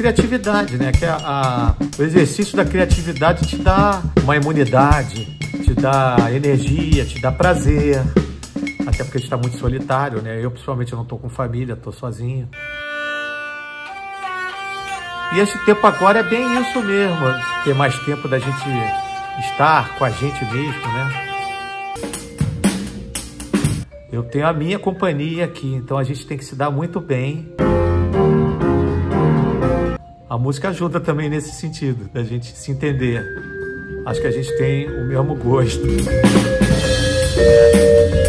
criatividade, né? Que o exercício da criatividade te dá uma imunidade, te dá energia, te dá prazer. Até porque a gente está muito solitário, né? Eu, principalmente, eu não estou com família, estou sozinho. E esse tempo agora é bem isso mesmo, ter mais tempo da gente estar com a gente mesmo, né? Eu tenho a minha companhia aqui, então a gente tem que se dar muito bem. A música ajuda também nesse sentido, da gente se entender. Acho que a gente tem o mesmo gosto.